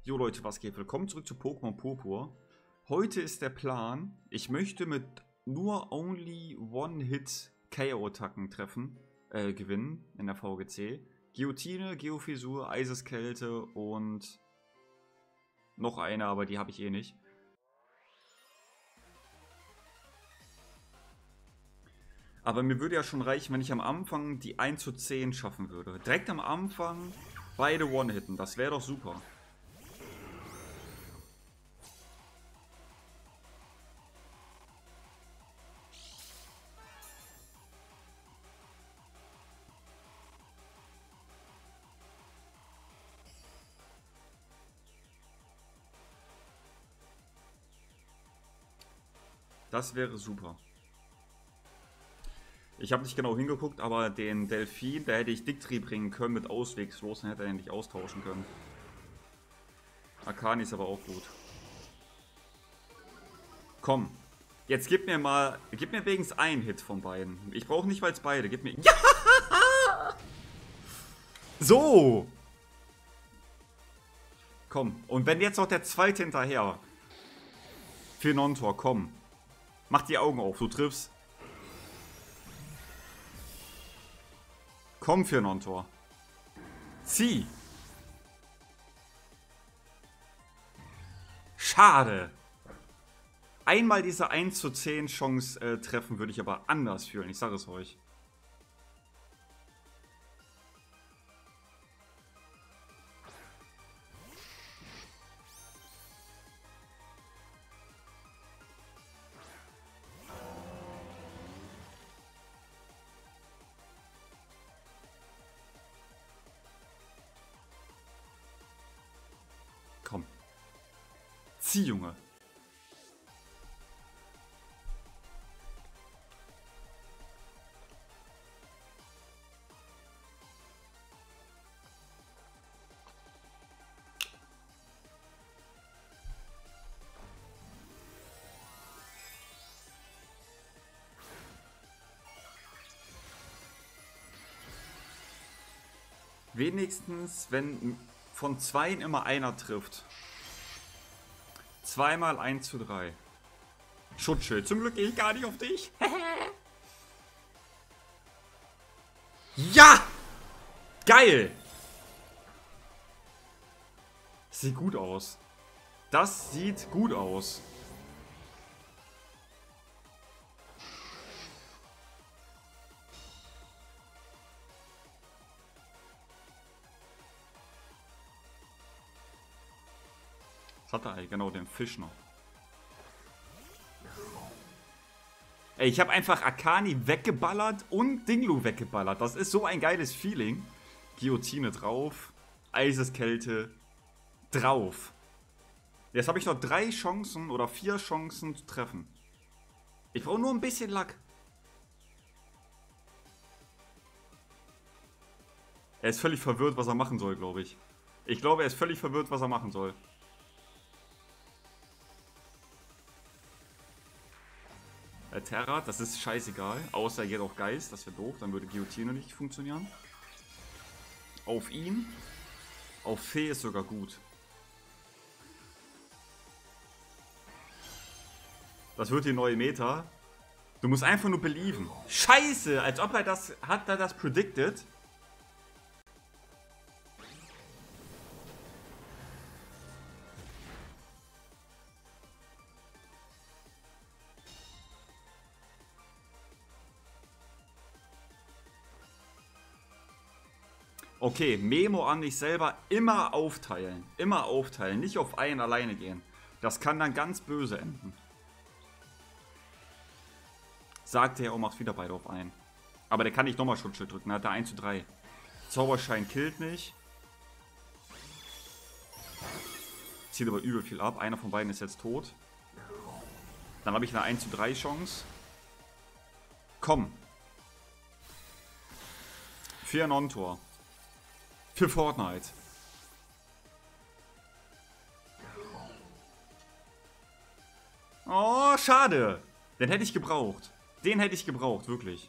Jo Leute, was geht? Willkommen zurück zu Pokémon Purpur. Heute ist der Plan, ich möchte mit nur Only One-Hit KO-Attacken gewinnen in der VGC. Guillotine, Geofissur, Eiseskälte und noch eine, aber die habe ich eh nicht. Aber mir würde ja schon reichen, wenn ich am Anfang die 1 zu 10 schaffen würde. Direkt am Anfang beide One-Hitten, das wäre doch super. Das wäre super. Ich habe nicht genau hingeguckt, aber den Delfin, da hätte ich Dictri bringen können mit Auswegslos, dann hätte er ihn nicht austauschen können. Akani ist aber auch gut. Komm, jetzt gib mir wenigstens einen Hit von beiden. Ich brauche nicht mal beide, gib mir... Ja! So! Komm, und wenn jetzt noch der zweite hinterher... Für Non-Tor, komm. Mach die Augen auf, du triffst. Komm für Non-Tor. Zieh. Schade. Einmal diese 1 zu 10 Chance treffen würde ich aber anders fühlen. Ich sage es euch. Komm. Zieh, Junge. Wenigstens, wenn von zweien immer einer trifft. Zweimal 1 zu 3. Schutzschild. Zum Glück gehe ich gar nicht auf dich. Ja! Geil! Sieht gut aus. Das sieht gut aus. Was hat er eigentlich? Genau, den Fisch noch. Ey, ich habe einfach Akani weggeballert und Dinglu weggeballert. Das ist so ein geiles Feeling. Guillotine drauf. Eiseskälte drauf. Jetzt habe ich noch 3 Chancen oder 4 Chancen zu treffen. Ich brauche nur ein bisschen Lack. Er ist völlig verwirrt, was er machen soll, glaube ich. Ich glaube, er ist völlig verwirrt, was er machen soll. Terra, das ist scheißegal. Außer er geht auf Geist, das wäre doof. Dann würde Guillotine nicht funktionieren. Auf ihn. Auf Fee ist sogar gut. Das wird die neue Meta. Du musst einfach nur belieben. Scheiße, als ob er das... Hat er das predicted? Okay, Memo an dich selber. Immer aufteilen. Immer aufteilen. Nicht auf einen alleine gehen. Das kann dann ganz böse enden. Sagte er auch, macht wieder beide auf einen. Aber der kann nicht nochmal Schutzschild drücken. Da hat er 1 zu 3. Zauberschein killt nicht. Zieht aber übel viel ab. Einer von beiden ist jetzt tot. Dann habe ich eine 1 zu 3 Chance. Komm. Für Non-Tor. Für Fortnite. Oh, schade. Den hätte ich gebraucht. Den hätte ich gebraucht, wirklich.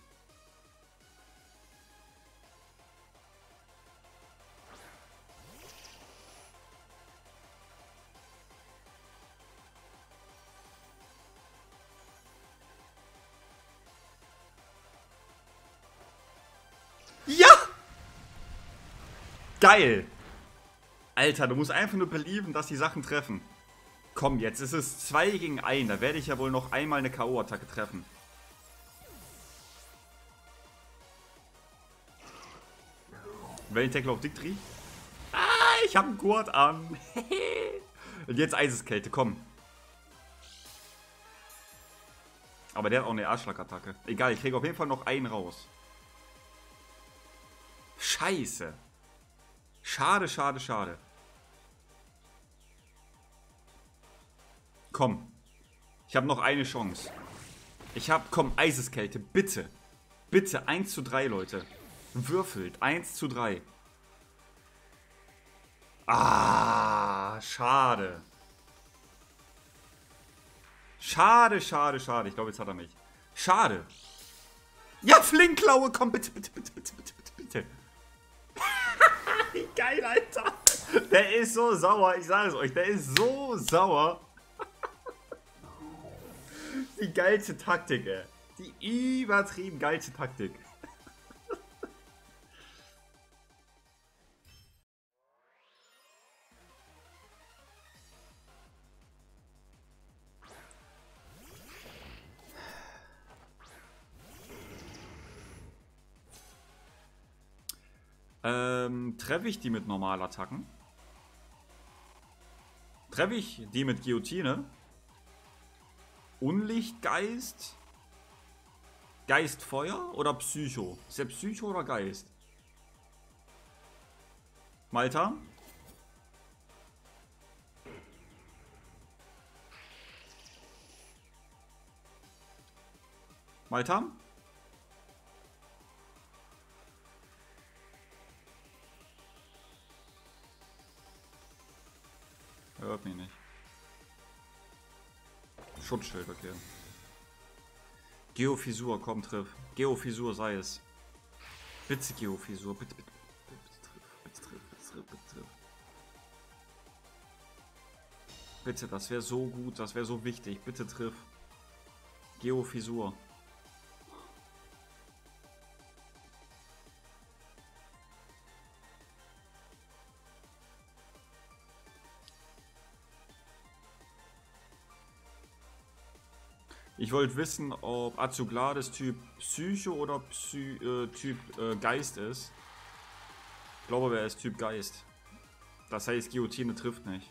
Geil! Alter, du musst einfach nur belieben, dass die Sachen treffen. Komm, jetzt ist es 2 gegen 1. Da werde ich ja wohl noch einmal eine K.O.-Attacke treffen. Wellentackle auf Dictri. Ah, ich habe einen Gurt an. Und jetzt Eiseskälte, komm. Aber der hat auch eine Arschlagattacke. Egal, ich kriege auf jeden Fall noch einen raus. Scheiße. Schade, schade, schade. Komm. Ich habe noch eine Chance. Komm, Eiseskälte, bitte. Bitte, 1:3, Leute. Würfelt, 1:3. Ah, schade. Schade, schade, schade. Ich glaube, jetzt hat er mich. Schade. Ja, Flinkklaue, komm, bitte, bitte, bitte, bitte, bitte, bitte, bitte. Wie geil, Alter. Der ist so sauer, ich sage es euch, der ist so sauer. Die geilste Taktik, ey. Die übertrieben geilste Taktik. Treffe ich die mit Normalattacken? Treffe ich die mit Guillotine? Unlichtgeist? Geistfeuer oder Psycho? Ist der Psycho oder Geist? Malta? Malta? Er hört mich nicht. Schutzschild, okay. Geofissur, komm, triff. Geofissur sei es. Bitte Geofissur, bitte, bitte, bitte triff, bitte triff, bitte triff, bitte triff. Bitte, das wäre so gut, das wäre so wichtig. Bitte triff. Geofissur. Ich wollte wissen, ob Azuglades Typ Psycho oder Typ Geist ist. Ich glaube, er ist Typ Geist. Das heißt, Guillotine trifft nicht.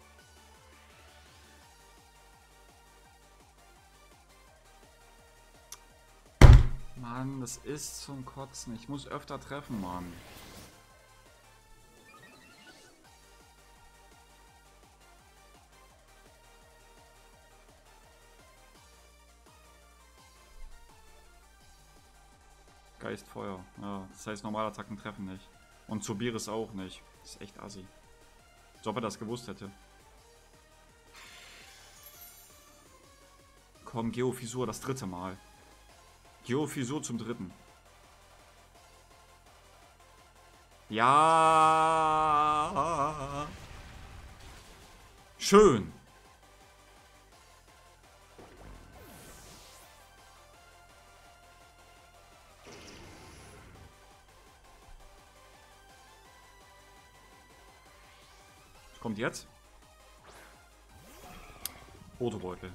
Mann, das ist zum Kotzen. Ich muss öfter treffen, Mann. Geistfeuer. Ja, das heißt, normale Attacken treffen nicht. Und Zobiris auch nicht. Das ist echt assi. Als ob er das gewusst hätte. Komm, Geofissur das 3. Mal. Geofissur zum 3. Ja. Schön. Was kommt jetzt? Fotobeutel.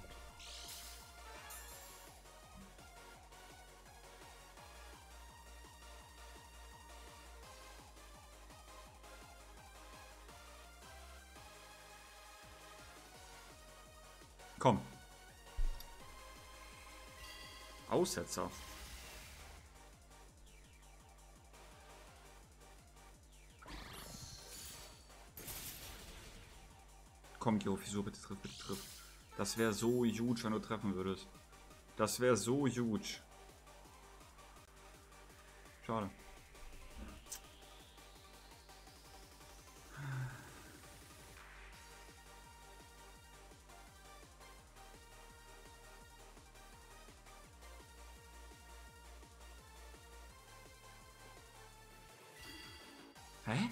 Komm. Aussetzer. Komm, Geofissur, bitte triff, bitte triff. Das wäre so huge, wenn du treffen würdest. Das wäre so huge. Schade. Hä?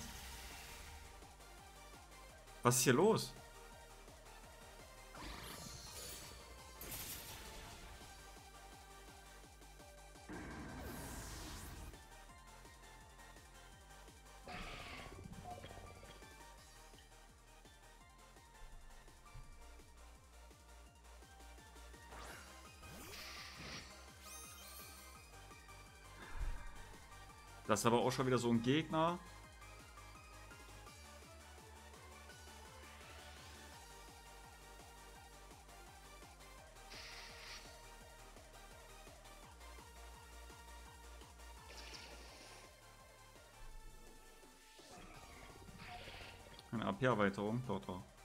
Was ist hier los? Das ist aber auch schon wieder so ein Gegner. Eine AP-Erweiterung, dort.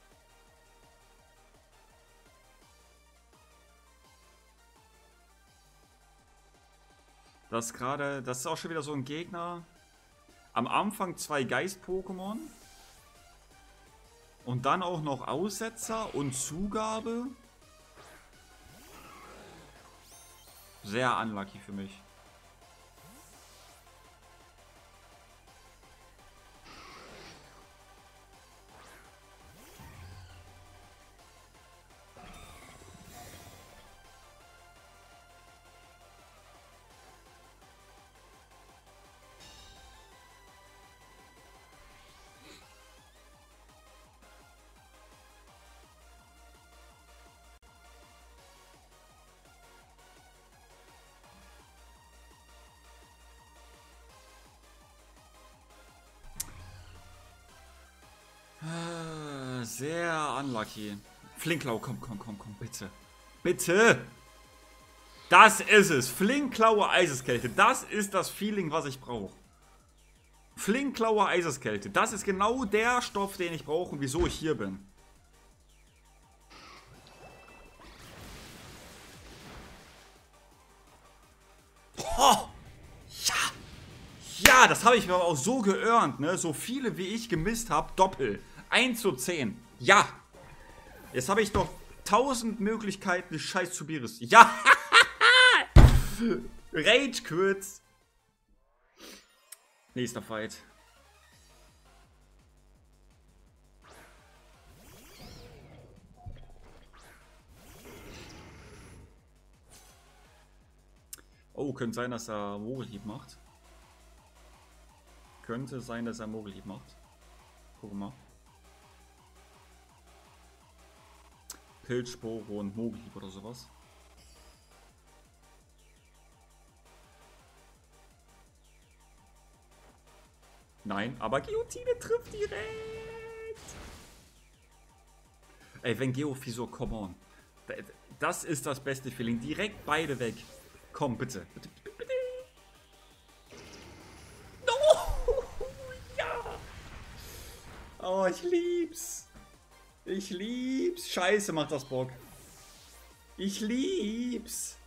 Das ist auch schon wieder so ein Gegner. Am Anfang 2 Geist-Pokémon. Und dann auch noch Aussetzer und Zugabe. Sehr unlucky für mich. Sehr unlucky. Flinklau, komm, bitte. Bitte! Das ist es. Flinkklaue Eiseskälte. Das ist das Feeling, was ich brauche. Flinkklaue Eiseskälte. Das ist genau der Stoff, den ich brauche und wieso ich hier bin. Oh! Ja! Ja, das habe ich mir aber auch so geearnt, ne? So viele wie ich gemisst habe, doppel. 1 zu 10. Ja! Jetzt habe ich doch 1000 Möglichkeiten, scheiß Zubiris. Ja! Rage kurz. Nächster Fight. Oh, könnte sein, dass er Mogelhieb macht. Könnte sein, dass er Mogelhieb macht. Gucken wir mal. Pilzspore und Mogelhieb oder sowas. Nein, aber Guillotine trifft direkt. Ey, wenn Geofisur, come on. Das ist das beste Feeling. Direkt beide weg. Komm, bitte. Bitte, bitte, bitte. No! Ja! Oh, ich lieb's. Ich lieb's. Scheiße, macht das Bock. Ich lieb's.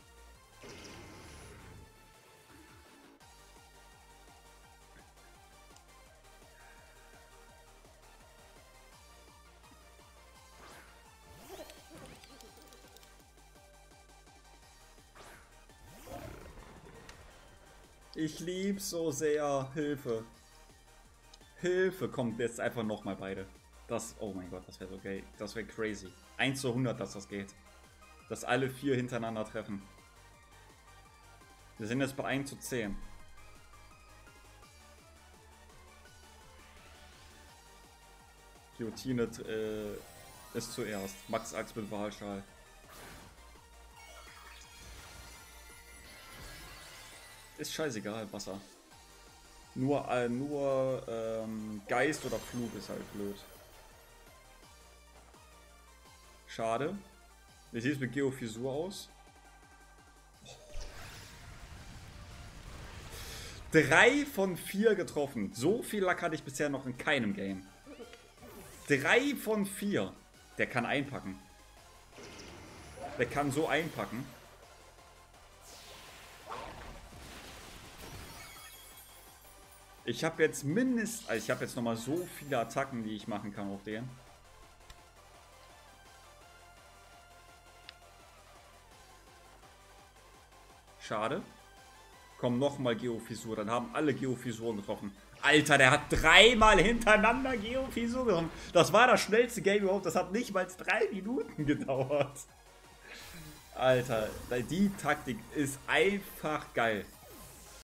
Ich lieb's so sehr. Hilfe. Hilfe. Kommt jetzt einfach nochmal beide. Das, oh mein Gott, das wäre so geil. Das wäre crazy. 1 zu 100, dass das geht. Dass alle 4 hintereinander treffen. Wir sind jetzt bei 1 zu 10. Guillotine ist zuerst. Max Axt mit Wahlschal. Ist scheißegal, Wasser. Nur Geist oder Flug ist halt blöd. Schade. Wie sieht es mit Geofisur aus? 3 von 4 getroffen. So viel Lack hatte ich bisher noch in keinem Game. 3 von 4. Der kann einpacken. Der kann so einpacken. Ich habe jetzt nochmal so viele Attacken, die ich machen kann auf den. Schade. Komm, nochmal Geofisur. Dann haben alle Geofisuren getroffen. Alter, der hat 3-mal hintereinander Geofisur getroffen. Das war das schnellste Game überhaupt. Das hat nicht mal 3 Minuten gedauert. Alter, die Taktik ist einfach geil.